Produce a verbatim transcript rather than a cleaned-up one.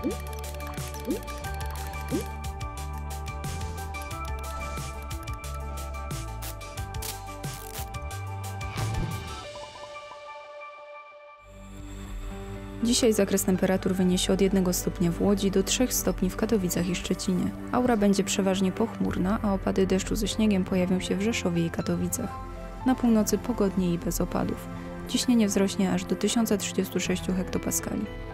Dzisiaj zakres temperatur wyniesie od jednego stopnia w Łodzi do trzech stopni w Katowicach i Szczecinie. Aura będzie przeważnie pochmurna, a opady deszczu ze śniegiem pojawią się w Rzeszowie i Katowicach. Na północy pogodnie i bez opadów. Ciśnienie wzrośnie aż do tysiąc trzydzieści sześć hektopaskali.